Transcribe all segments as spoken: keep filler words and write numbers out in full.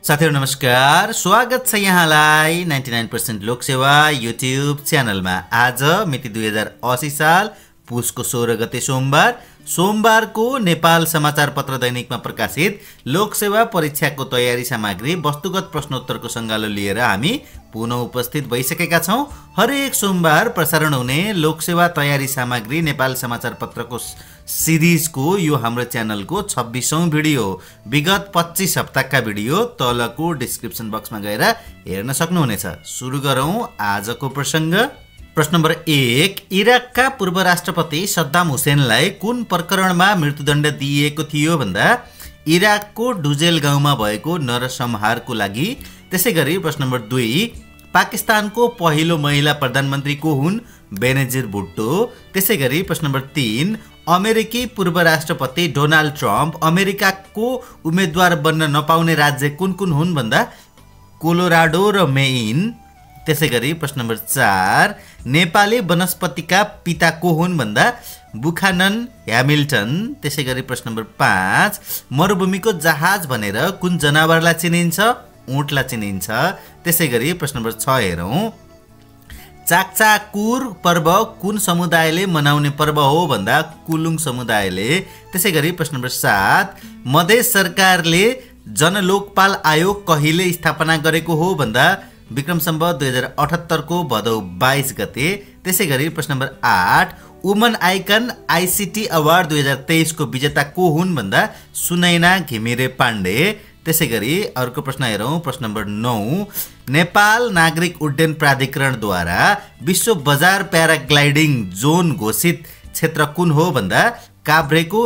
साथीहरु नमस्कार, स्वागत छ यहाँलाई ninety nine percent Loksewa YouTube च्यानलमा। आज मिति दुई हजार अस्सी साल पुसको सोह्र गते सोमबार सोमबारको नेपाल समाचार पत्र दैनिकमा प्रकाशित लोकसेवा परीक्षाको तयारी सामग्री वस्तुगत प्रश्नोत्तरको संगालो लिएर हामी पुनः उपस्थित भइसकेका छौं। हरेक सोमबार प्रसारण हुने लोकसेवा तयारी सामग्री नेपाल समाचार पत्रको सिरिजको यो हाम्रो च्यानलको छब्बीसौं भिडियो। विगत पच्चीस हप्ताका भिडियो तलको डिस्क्रिप्सन बक्समा गएर हेर्न सक्नुहुनेछ। सुरु गरौं आजको प्रसंग। प्रश्न नम्बर एक, इराकका पूर्व राष्ट्रपति सद्दाम हुसेनलाई कुन प्रकरणमा मृत्युदण्ड दिइएको थियो भन्दा इराकको डुजेल गाउँमा भएको नरसंहारको लागि। त्यसैगरी प्रश्न नम्बर दुई, पाकिस्तानको पहिलो महिला प्रधानमन्त्री को हुन्? बेनजीर भुट्टो। त्यसैगरी प्रश्न नम्बर तीन, अमेरिकी पूर्व राष्ट्रपति डोनाल्ड ट्रम्प अमेरिकाको उम्मेदवार बन्न नपाउने राज्य कुन कुन हुन् भन्दा कोलोराडो र मेइन। त्यसैगरी प्रश्न नम्बर चार, नेपाली वनस्पतिका पिता को हुन् भन्दा बुखानन ह्यामिल्टन। त्यसैगरी प्रश्न नम्बर पाँच, मरुभूमिको जहाज भनेर कुन जनावरलाई चिनिन्छ? ऊँटलाई चिनिन्छ। त्यसैगरी प्रश्न नम्बर छ हेरौं, चाकचाकुर पर्व कुन समुदायले मनाउने पर्व हो भन्दा कुलुङ समुदायले। त्यसैगरी प्रश्न नम्बर सात, मधेस सरकारले जनलोकपाल आयोग कहिले स्थापना गरेको हो भन्दा विक्रम सम्वत दुई हजार अठहत्तर को भदौ बाइस गते। त्यसैगरी प्रश्न नम्बर आठ, वुमन आइकन आइसिटी अवार्ड दुई हजार तेइस को विजेता को हुन् भन्दा सुनैना घिमिरे पाण्डे। त्यसैगरी अर्को प्रश्न हेरौं, प्रश्न नम्बर नौ, नेपाल नागरिक उड्डयन प्राधिकरणद्वारा विश्व बजार प्याराग्लाइडिङ जोन घोषित क्षेत्र कुन हो भन्दा काभ्रेको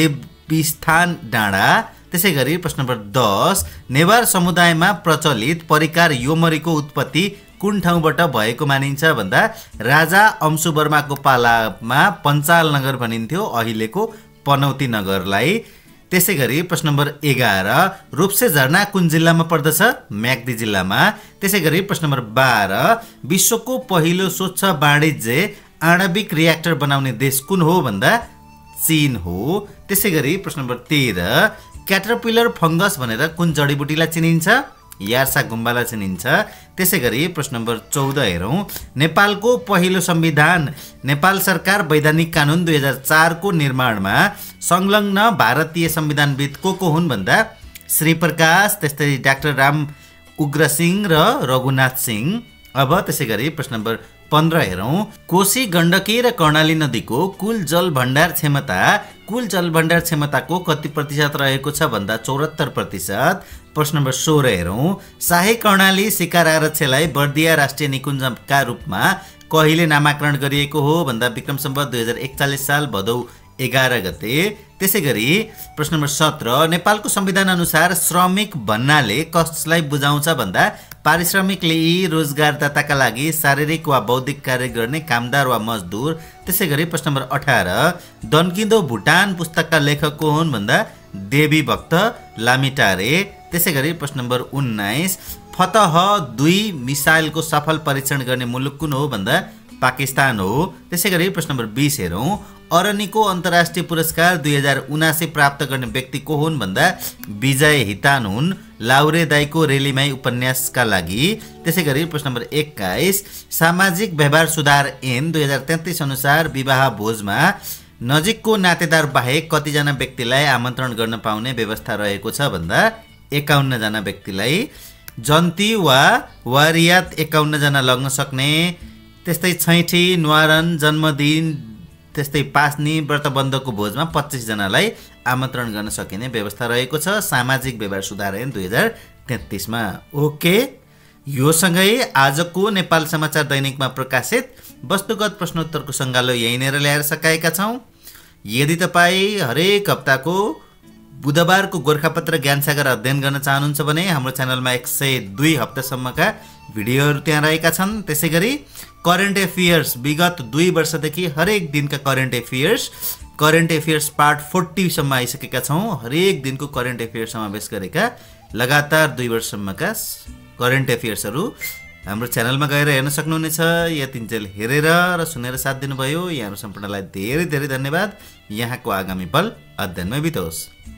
देवीस्थान डाँडा। त्यसैगरी प्रश्न नम्बर दस, नेवार समुदायमा प्रचलित परिकार योमरीको उत्पत्ति कुन ठाउँबाट भएको मानिन्छ भन्दा राजा अंशुवर्माको पालामा पञ्चाल नगर भनिन्थ्यो, अहिलेको पनौती नगरलाई। त्यसैगरी प्रश्न नम्बर एघार, रूप्से झरना कुन जिल्लामा पर्दछ? म्याग्दी जिल्लामा। त्यसैगरी प्रश्न नम्बर बाह्र, विश्वको पहिलो स्वच्छ वाणिज्य आणविक रियाक्टर बनाउने देश कुन हो भन्दा चीन हो। त्यसैगरी प्रश्न नम्बर तेह्र, क्याटरपिलर फंगस भनेर कुन जडीबुटीलाई चिनिन्छ? यार्सा गुम्बालाई चिनिन्छ। त्यसैगरी प्रश्न नम्बर चौध हेरौं, नेपालको पहिलो संविधान नेपाल सरकार वैधानिक कानून दुई हजार चार को निर्माणमा संलग्न भारतीय संविधानविद को को हुन् भन्दा श्री प्रकाश, त्यस्तै डाक्टर राम उग्रसिंह र रघुनाथ सिंह। अब त्यसैगरी प्रश्न नम्बर पन्ध्र हेरौं, कोशी गण्डकी र कर्णाली नदीको कुल जल भण्डार क्षमता कुल जल भण्डार क्षमताको कति प्रतिशत रहेको छ भन्दा चौहत्तर प्रतिशत। प्रश्न नम्बर सोह्र हेरौं, शाही कर्णाली शिकार आरक्षलाई बर्दिया राष्ट्रिय निकुञ्जका रूपमा कहिले नामाकरण गरिएको हो भन्दा विक्रम सम्वत दुई हजार एकचालिस साल भदौ एघार गते। त्यसैगरी प्रश्न नम्बर सत्र, नेपालको संविधान अनुसार श्रमिक भन्नाले कसलाई बुझाउँछ भन्दा पारिश्रमिकले यी रोजगारदाताका लागि शारीरिक वा बौद्धिक कार्य गर्ने कामदार वा मजदुर। त्यसैगरी प्रश्न नम्बर अठार, दन्किँदो भुटान पुस्तकका लेखक को हुन् भन्दा देवी भक्त लामिटारे। त्यसैगरी प्रश्न नम्बर उन्नाइस, फतह दुई मिसाइलको सफल परीक्षण गर्ने मुलुक कुन हो भन्दा पाकिस्तान हो। त्यसैगरी प्रश्न नम्बर बीस हेरौं, अरनिको अन्तर्राष्ट्रिय पुरस्कार दुई हजार उनासी प्राप्त गर्ने व्यक्ति को हुन् भन्दा विजय हितान हुन्, लाउरे दाईको रेलीमाई उपन्यासका लागि। त्यसैगरी प्रश्न नम्बर एक्काइस, सामाजिक व्यवहार सुधार ऐन दुई हजार तेत्तीस अनुसार विवाह भोजमा नजिकको नातेदार बाहेक कतिजना व्यक्तिलाई आमन्त्रण गर्न पाउने व्यवस्था रहेको छ भन्दा एकाउन्न जना व्यक्तिलाई। जन्ती वा वारियात एकाउन्न जना लग्न सक्ने। त्यस्तै छैठी, न्वारन, जन्मदिन, त्यस्तै पास्नी, व्रतबन्धको भोजमा पच्चीस जनालाई आमन्त्रण गर्न सकिने व्यवस्था रहेको छ सामाजिक व्यवहार सुधार ऐन दुई हजार तेत्तीस मा। ओके, यो सँगै आजको नेपाल समाचार दैनिकमा प्रकाशित वस्तुगत प्रश्नोत्तरको संगालो यहीँनेर ल्याएर सकाएका छौं। यदि तपाईँ हरेक हप्ताको बुधबारको गोर्खापत्र ज्ञानसागर अध्ययन गर्न चाहनुहुन्छ भने हाम्रो च्यानलमा एक सय दुई हप्तासम्मका भिडियोहरू त्यहाँ रहेका छन्। त्यसैगरी करेन्ट एफेयर्स विगत दुई वर्षदेखि हरेक दिनका current affairs current affairs part forty सम्म आइसकेका छौँ। हरेक दिनको करेन्ट एफेयर्स समावेश गरेका लगातार दुई वर्षसम्मका करेन्ट एफेयर्सहरू हाम्रो च्यानलमा गएर हेर्न सक्नुहुनेछ। यतिन्जेल हेरेर र सुनेर साथ दिनुभयो यहाँहरू सम्पूर्णलाई धेरै धेरै धन्यवाद। यहाँको आगामी पल अध्ययनमै बितोस्।